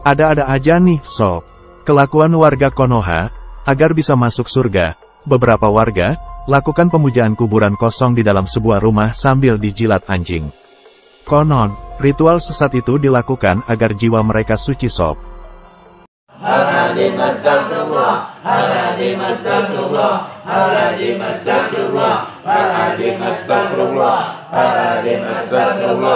Ada-ada aja nih, sob. Kelakuan warga Konoha, agar bisa masuk surga, beberapa warga lakukan pemujaan kuburan kosong di dalam sebuah rumah sambil dijilat anjing. Konon, ritual sesat itu dilakukan agar jiwa mereka suci, sob. Haradim astagfirullah, haradim astagfirullah, haradim astagfirullah, haradim astagfirullah, haradim astagfirullah.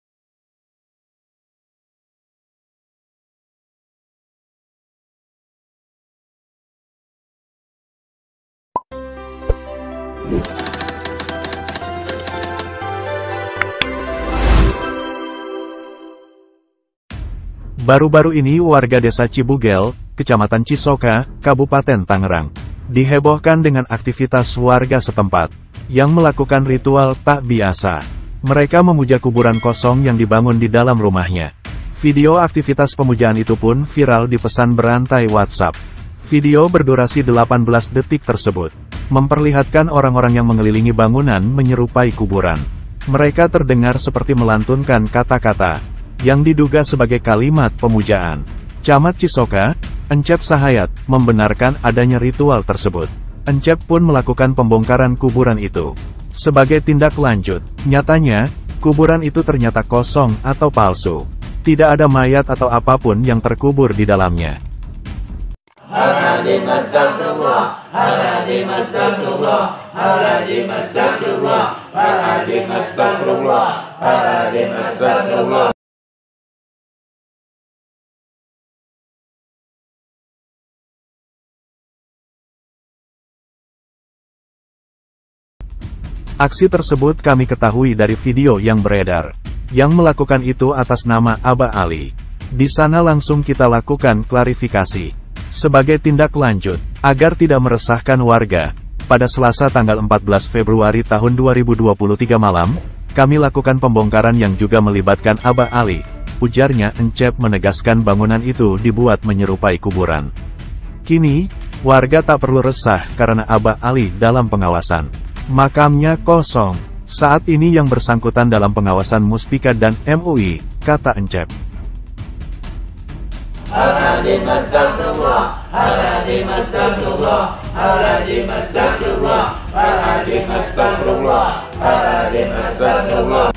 Baru-baru ini warga desa Cibugel, Kecamatan Cisoka, Kabupaten Tangerang, dihebohkan dengan aktivitas warga setempat, yang melakukan ritual tak biasa. Mereka memuja kuburan kosong yang dibangun di dalam rumahnya. Video aktivitas pemujaan itu pun viral di pesan berantai WhatsApp. Video berdurasi 18 detik tersebut, memperlihatkan orang-orang yang mengelilingi bangunan menyerupai kuburan. Mereka terdengar seperti melantunkan kata-kata yang diduga sebagai kalimat pemujaan. Camat Cisoka, Encep Sahayat, membenarkan adanya ritual tersebut. Encep pun melakukan pembongkaran kuburan itu. Sebagai tindak lanjut, nyatanya, kuburan itu ternyata kosong atau palsu. Tidak ada mayat atau apapun yang terkubur di dalamnya. Haradim astagfirullah, haradim astagfirullah, haradim astagfirullah, haradim astagfirullah, haradim astagfirullah. Aksi tersebut kami ketahui dari video yang beredar. Yang melakukan itu atas nama Abah Ali. Di sana langsung kita lakukan klarifikasi. Sebagai tindak lanjut, agar tidak meresahkan warga, pada Selasa tanggal 14 Februari tahun 2023 malam, kami lakukan pembongkaran yang juga melibatkan Abah Ali. Ujarnya. Encep menegaskan bangunan itu dibuat menyerupai kuburan. Kini, warga tak perlu resah karena Abah Ali dalam pengawasan. Makamnya kosong. Saat ini yang bersangkutan dalam pengawasan Muspika dan MUI, kata Encep. Haradim astagfirullah, haradim astagfirullah, haradim astagfirullah, haradim astagfirullah, haradim astagfirullah.